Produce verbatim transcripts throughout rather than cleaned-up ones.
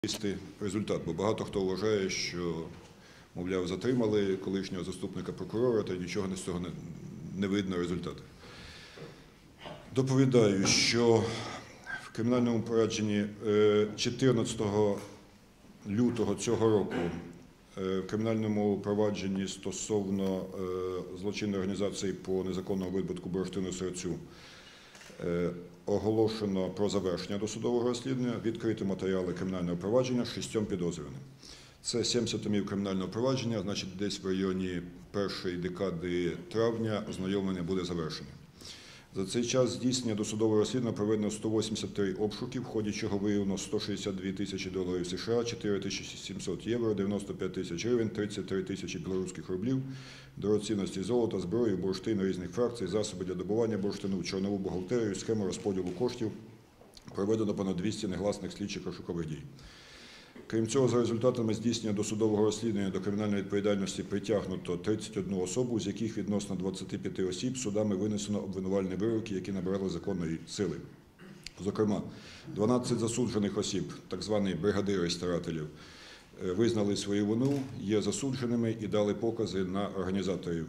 Результат, бо багато хто вважає, що, мовляв, затримали колишнього заступника прокурора, та нічого з цього не, не видно результату. Доповідаю, що в кримінальному провадженні чотирнадцятого лютого цього року в кримінальному провадженні стосовно злочинної організації по незаконному видобутку бурштину-сирцю оголошено про завершення досудового розслідування, відкриті матеріали кримінального провадження шістьом підозрюваним. Це сімдесят томів кримінального провадження, значить десь в районі першої декади травня ознайомлення буде завершено. За цей час здійснення досудового розслідування проведено сто вісімдесят три обшуки, в ході чого виявлено сто шістдесят дві тисячі доларів США, чотири тисячі сімсот євро, дев'яносто п'ять тисяч гривень, тридцять три тисячі білоруських рублів, дорогоцінності золота, зброї, бурштину різних фракцій, засоби для добування бурштину, чорнову бухгалтерію, схему розподілу коштів. Проведено понад двісті негласних слідчих розшукових дій. Крім цього, за результатами здійснення досудового розслідування до кримінальної відповідальності притягнуто тридцять одну особу, з яких відносно двадцяти п'яти осіб судами винесено обвинувальні вироки, які набирали законної сили. Зокрема, дванадцять засуджених осіб, так звані бригадири старателів, визнали свою вину, є засудженими і дали покази на організаторів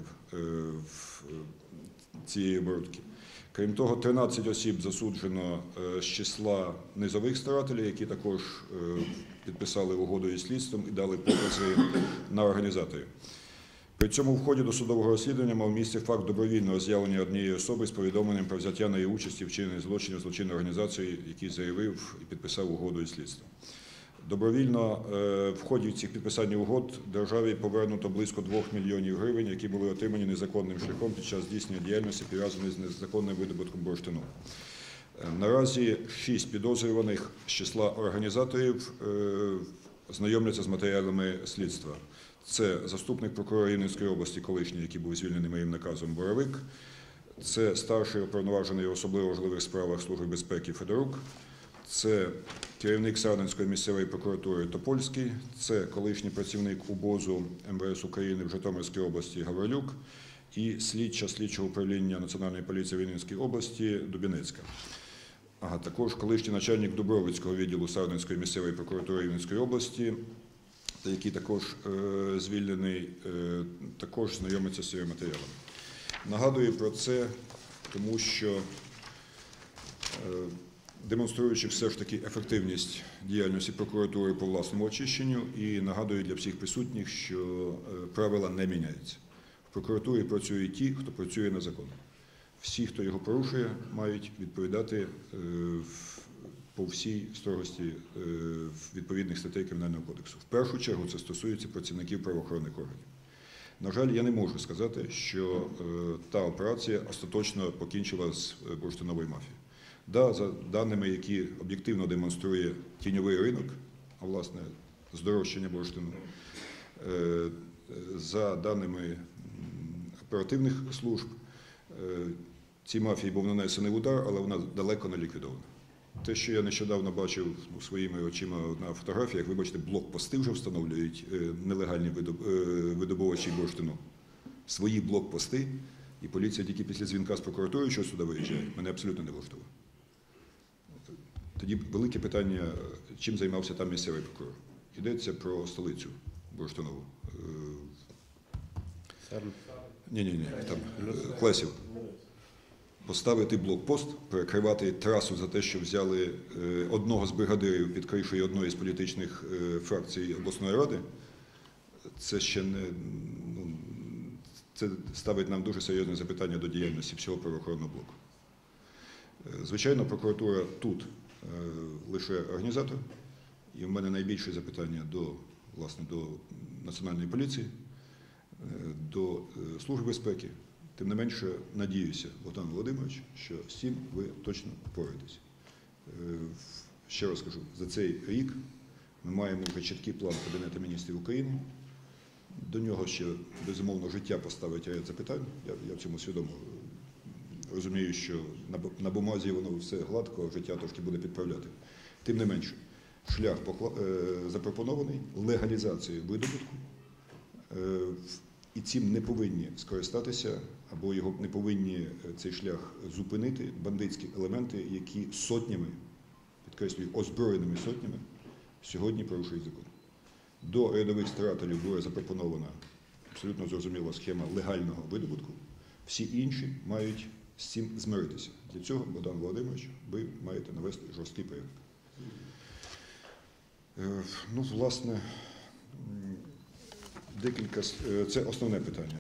цієї оборудки. Крім того, тринадцять осіб засуджено з числа низових старателів, які також підписали угоду із слідством і дали покази на організаторів. При цьому в ході досудового розслідування мав місце факт добровільного з'явлення однієї особи з повідомленням про взяття на її участі в вчиненні злочинів злочинної організації, який заявив і підписав угоду із слідством. Добровільно в ході цих підписань угод державі повернуто близько двох мільйонів гривень, які були отримані незаконним шляхом під час здійснення діяльності, пов'язаної з незаконним видобутком бурштину. Наразі шість підозрюваних з числа організаторів знайомляться з матеріалами слідства. Це заступник прокурора Рівненської області, колишній, який був звільнений моїм наказом, Боровик, це старший уповноважений в особливо важливих справах Служби безпеки Федорук, це керівник Сарненської місцевої прокуратури Топольський, це колишній працівник УБОЗу ем ве ес України в Житомирській області Гаврилюк і слідча слідчого управління Національної поліції в Рівненській області Дубінецька. Ага, також колишній начальник Дубровицького відділу Сарненської місцевої прокуратури Рівненської області, який також е, звільнений, е, також знайомиться з цими матеріалами. Нагадую про це, тому що е, демонструючи все ж таки ефективність діяльності прокуратури по власному очищенню, і нагадую для всіх присутніх, що правила не міняються. В прокуратурі працюють ті, хто працює на закон. Всі, хто його порушує, мають відповідати по всій строгості відповідних статей Кримінального кодексу. В першу чергу це стосується працівників правоохоронних органів. На жаль, я не можу сказати, що та операція остаточно покінчила з бурштиновою мафією. Да, за даними, які об'єктивно демонструє тіньовий ринок, а власне здорожчання бурштину, за даними оперативних служб, цій мафії був нанесений удар, але вона далеко не ліквідована. Те, що я нещодавно бачив своїми очима на фотографіях, вибачте, блокпости вже встановлюють нелегальні видобувачі бурштину. Свої блокпости, і поліція тільки після дзвінка з прокуратури, що сюди виїжджає, мене абсолютно не влаштовує. Тоді велике питання, чим займався там місцевий прокурор. Йдеться про столицю бурштинову. Ні-ні-ні, там Клесів. Поставити блокпост, перекривати трасу за те, що взяли одного з бригадирів під кришею одної з політичних фракцій обласної ради, це ще не... Ну, це ставить нам дуже серйозне запитання до діяльності всього правоохоронного блоку. Звичайно, прокуратура тут лише організатор, і в мене найбільше запитання до, власне, до Національної поліції, до Служби безпеки. Тим не менше, надіюся, Богдан Володимирович, що з цим ви точно впораєтесь. Ще раз кажу, за цей рік ми маємо вже чіткий план Кабінету міністрів України. До нього ще, безумовно, життя поставить ряд запитань. Я, я в цьому свідомо розумію, що на, на бумазі воно все гладко, життя трошки буде підправляти. Тим не менше, шлях покла... е, запропонований, легалізації видобутку, е, і цим не повинні скористатися, або його не повинні цей шлях зупинити бандитські елементи, які сотнями, підкреслюю, озброєними сотнями, сьогодні порушують закон. До рядових старателів була запропонована абсолютно зрозуміла схема легального видобутку. Всі інші мають з цим змиритися. Для цього, Богдан Володимирович, ви маєте навести жорсткий порядок. Ну, власне, декілька, це основне питання.